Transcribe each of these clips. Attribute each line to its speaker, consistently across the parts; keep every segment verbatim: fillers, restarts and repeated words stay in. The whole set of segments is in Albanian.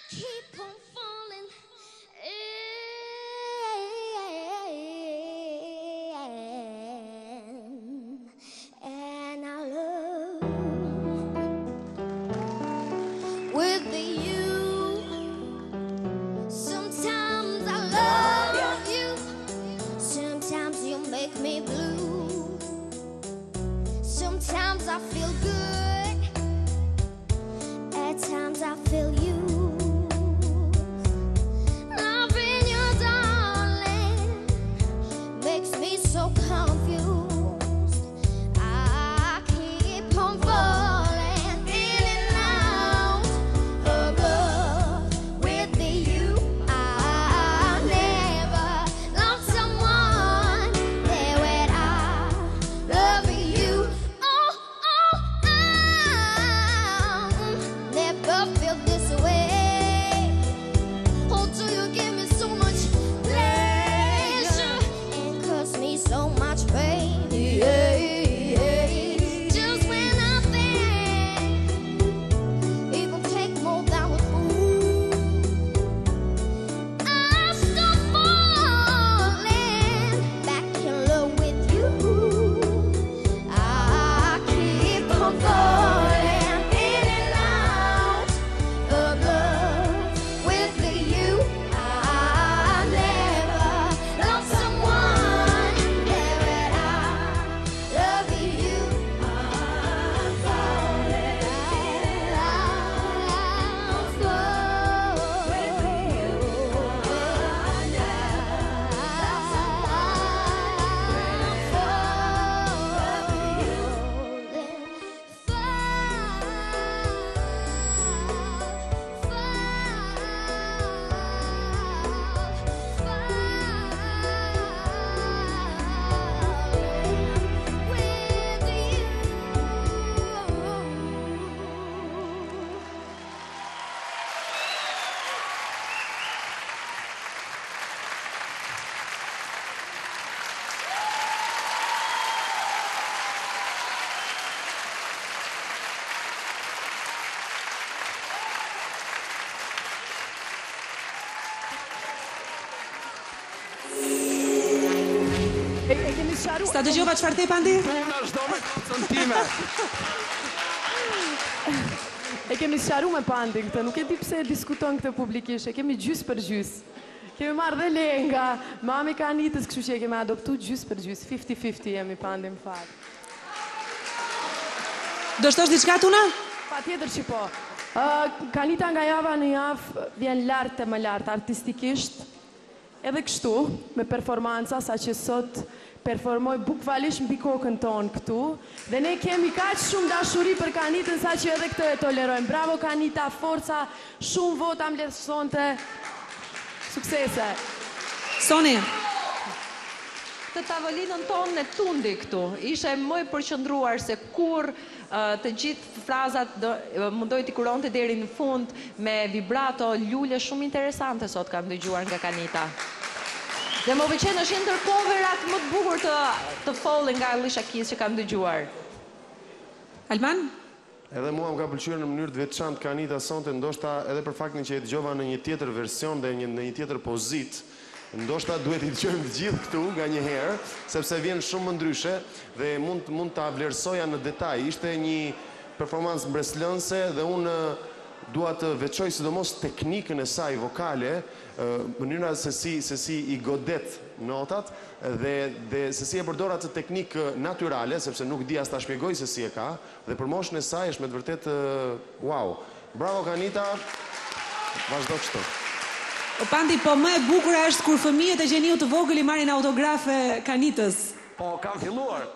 Speaker 1: keep on falling in, and I love with you. Sometimes I love you, sometimes you make me blue. Sometimes I feel good, at times I feel you. Loving you, darling, makes me so confused. I keep on falling in and out of love with you. I never loved someone the way I love you. Oh, oh, I never feel this way. Oh, do you give me so much pleasure and cause me so much pain? Yeah, yeah. Just when I think it will take more than a fool, I stop falling back in love with you. I keep on falling in and out of love with you. I never loved someone the way I love you. I'm falling in love with you. I never loved
Speaker 2: Sta dëgjova çfarë the Pandi?
Speaker 3: Puna çdo me kocën time.
Speaker 4: E kemi sqaruar me Pandin këtë, nuk e di pse e diskuton këtë publikisht, e kemi gjys për gjys. Kemi marrë dhe lenga, mami ka Anitës, kështu që e kemi adoptu gjys për gjys, fifty fifty jemi Pandin fat.
Speaker 2: Do shtosh diçka Tuna?
Speaker 4: Patjetër që po. Uh, Kanita nga java në javë vjen lartë e më lartë artistikisht, edhe kështu, me performanca, sa që sot performoj bukvalisht mbi kokën tonë këtu, dhe ne kemi kaq shumë dashuri për Kanitën sa që edhe këtë e tolerojmë. Bravo Kanita, forca, shumë vota më lehtësonte. Suksese.
Speaker 2: Soni.
Speaker 5: Të tavolinën tonë në tundi këtu, ishe më i përqëndruar se kur uh, të gjithë frazat do, uh, mundoj t'i kuronte deri në fund me vibrato, lule shumë interesante sot kam dëgjuar nga Kanita. Dhe më pëlqen është ndër coverat më të bukur të, të Falling nga Alicia Keys që kam dëgjuar.
Speaker 2: Alban?
Speaker 6: Edhe mua më ka pëlqyer në mënyrë të veçantë Kanita sonte, ndoshta edhe për faktin që e dëgjova në një tjetër version dhe një, në një tjetër pozitë. Ndoshta duhet i dëgjojmë të gjithë këtu nga një herë, sepse vjen shumë më ndryshe dhe mund mund ta vlerësoja në detaj. Ishte një performancë mbreslënse dhe unë dua të veçoj sidomos teknikën e saj vokale, mënyra se si se si i godet notat dhe dhe se si e përdor atë teknikë natyrale, sepse nuk di as ta shpjegoj se si e ka, dhe për moshën e saj është me të vërtetë wow. Bravo Kanita. Vazhdo kështu.
Speaker 2: O Pandi, po më e bukur është kur fëmijët e gjeniu të vogël i marrin autografe Kanitës.
Speaker 3: Po, kam filluar.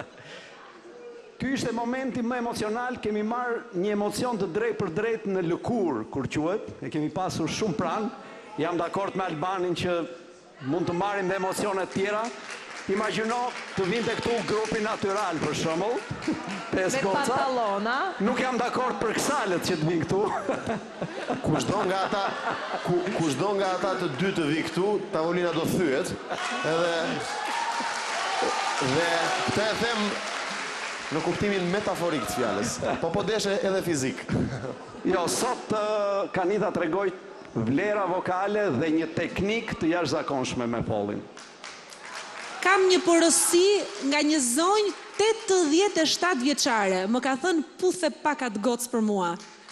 Speaker 3: Ky ishte momenti më emocional, kemi marrë një emocion të drejt për drejt në lëkur, kur quhet, e kemi pasur shumë pranë. Jam dakord me Albanin që mund të marrim dhe emocionet tjera. Imagjino të vinte këtu grupi natyral për shembull, pesë goca.
Speaker 5: Me pantallona.
Speaker 3: Nuk jam dakord për kësalet që të vinë këtu.
Speaker 6: Kushdo nga ata, ku, kushdo nga ata të dy të vi këtu, tavolina do thyet. Edhe dhe këtë e them në kuptimin metaforik të fjalës, po po deshe edhe fizik.
Speaker 3: Jo, sot uh, Kanita tregoj vlera vokale dhe një teknik të jashtëzakonshme me Pollin.
Speaker 2: Kam një porosi nga një zonjë tetëdhjetë e shtatë vjeçare. Më ka thënë puthe pak atë gocë për mua.